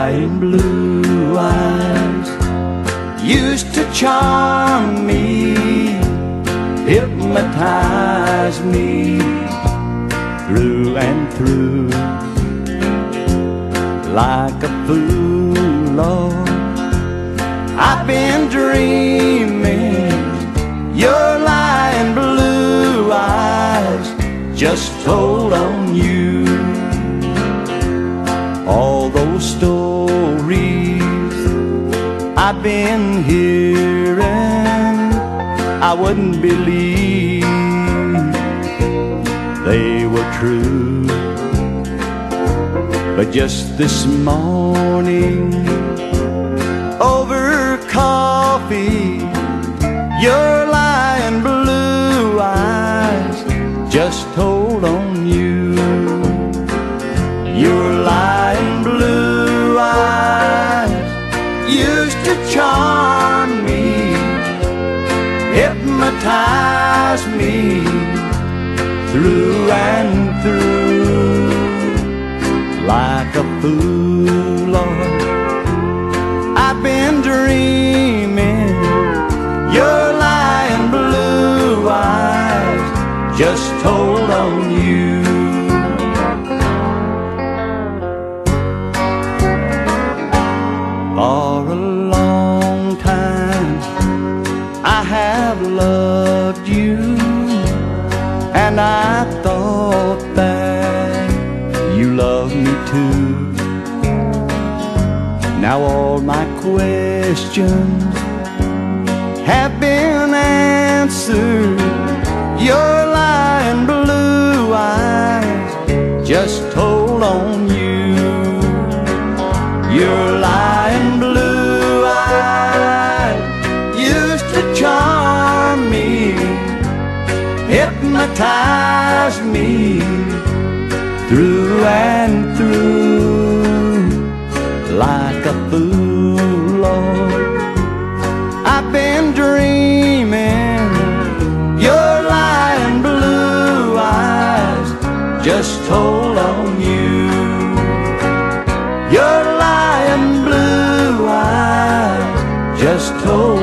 lying blue eyes used to charm me, hypnotize me through and through. Like a fool, Lord, I've been dreaming. Your lying blue eyes just told on you. All those stories I've been hearing, I wouldn't believe they were true. But just this morning, over coffee, your lying blue eyes just told on you. Your lying blue eyes used to charm me, hypnotize me through and through. Like a fool, Lord, I've been dreaming. Your lying blue eyes just told on you. For a long time I have loved you, and I thought that you loved me too. Now all my questions have been answered. Your lying blue eyes just told on you. Your lying blue eyes used to charm me, hypnotize me through and through. Like a fool, Lord, I've been dreaming. Your lying blue eyes just told on you. Your lying blue eyes just told